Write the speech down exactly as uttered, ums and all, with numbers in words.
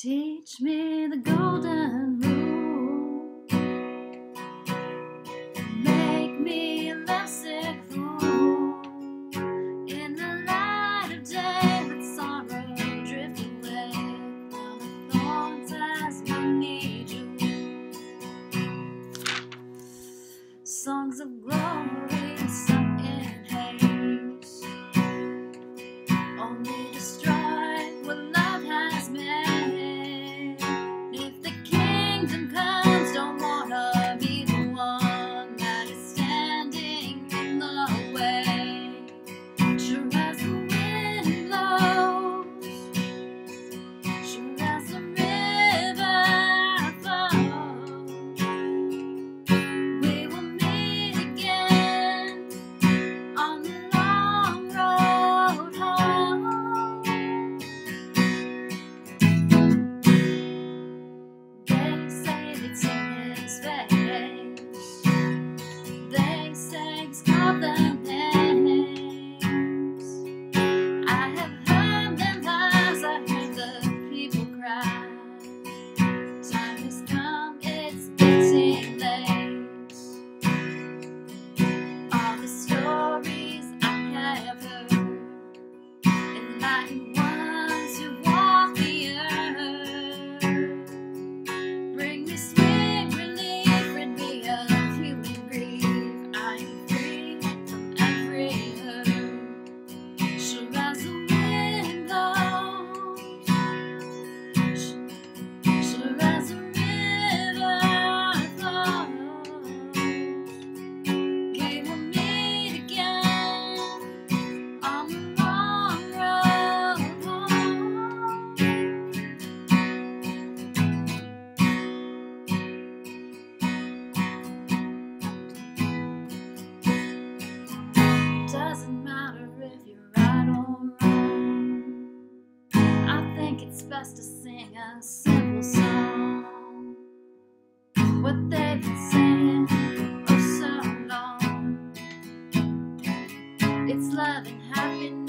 Teach me the golden rule. Make me a lovesick fool. In the light of day, let sorrow drift away. Now the thorns as we need you. Songs of glory sung in haste only destroy what love has made. If the kingdom comes, don't wanna be the one that is standing in the way. Sure as the wind blows, sure as the river flows, we will meet again on the long road home. They say it's in his face. They say he's called them names. I have heard them lies, I heard the people cry. Time has come, it's getting late. All the stories I have heard enlighten ones who walk the earth. Bring me sweet relief, rid me of human grief. I am free from every hurt. Sure as the wind blows, sure as the river flows, we will meet again on the long road home. Doesn't matter if you're right or wrong. I think it's best to sing a simple song. What they've been saying for oh so long. It's love and happiness.